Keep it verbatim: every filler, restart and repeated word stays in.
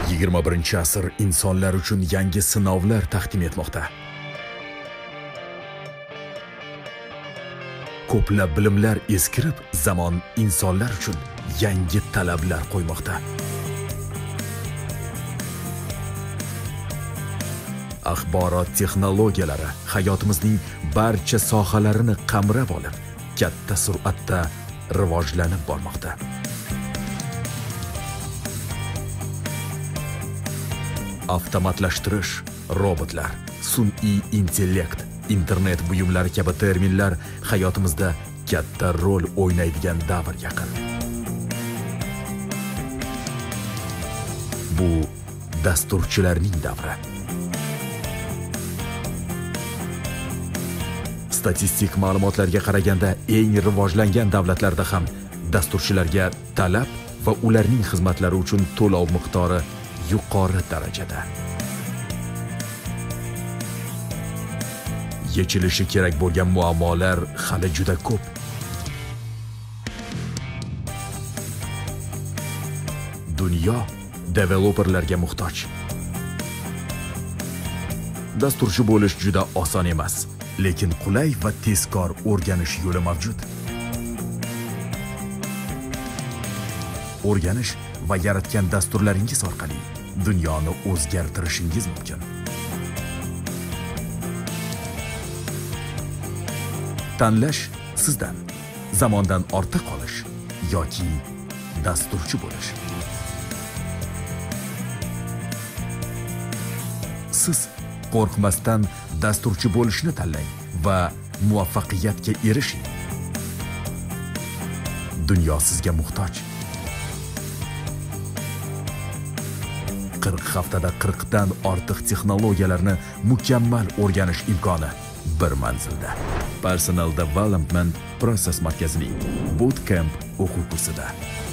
yigirma birinchi asr insonlar uchun yangi sinovlar taqdim etmoqda. Ko'plab bilimlar eskirib, zamon insonlar uchun yangi talablar qo'ymoqda. Axborot texnologiyalari hayotimizning barcha sohalarini qamrab olib, katta sur'atda rivojlanib bormoqda. Avtomatlashtirish, robotlar, sun'iy intellekt, internet buyumlari kabi terminlar hayotimizda katta rol o'ynaydigan davr yaqin. Bu dasturchilarning davri. Statistik ma'lumotlarga qaraganda eng rivojlangan davlatlarda ham dasturchilarga talab va ularning xizmatlari uchun to'lov miqdori yuqori darajada. Yechilishi kerak bo'lgan muammolar hali juda ko'p. Dunyo developerlarga muhtoj. Dasturchi bo'lish juda oson emas, lekin qulay va tezkor o'rganish yo'li mavjud. O'rganish va yaratgan dasturlaringiz orqali dunyoni o'zgartirishingiz mumkin. Tanlash sizdan. Zamondan ortda qolish yoki dasturchi bo'lish. Siz qo'rqmasdan dasturchi bo'lishni tanlang va muvaffaqiyatga erishing. Dunyo sizga muhtoj. qirq haftada qirq dan ortiq texnologiyalarni mukammal o'rganish imkoni bir manzilda. Personal Development Process markazining Bootcamp o'quv kursida.